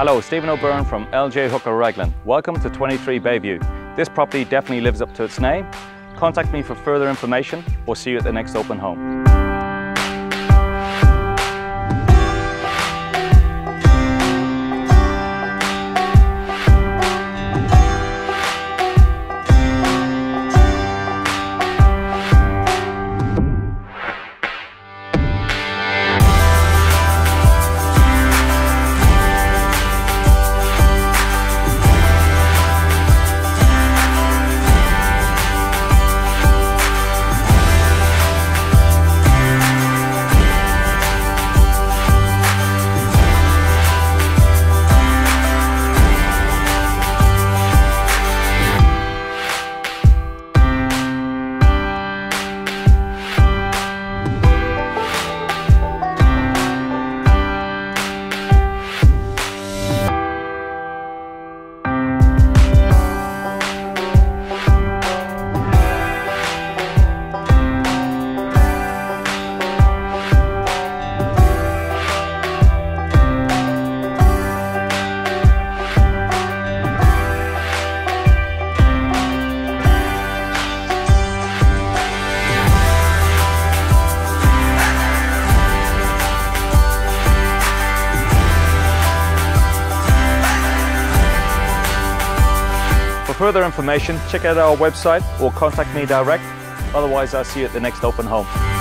Hello, Stephen O'Byrne from LJ Hooker Raglan. Welcome to 23 Bayview. This property definitely lives up to its name. Contact me for further information or see you at the next open home. For further information, check out our website or contact me direct. Otherwise, I'll see you at the next open home.